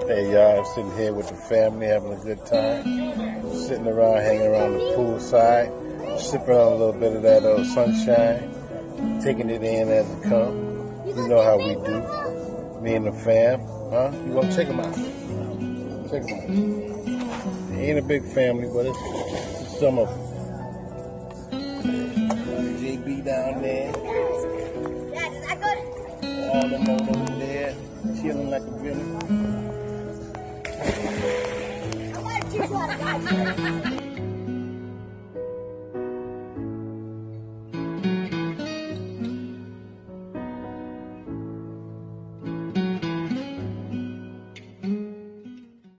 Hey y'all, I'm sitting here with the family having a good time. Sitting around, hanging around the poolside, sipping on a little bit of that sunshine, taking it in as it comes. You know how we do. Me and the fam. Huh? You want to check them out? Check them out. It ain't a big family, but it's some of them. JB down there. All them over there, chilling like a villain.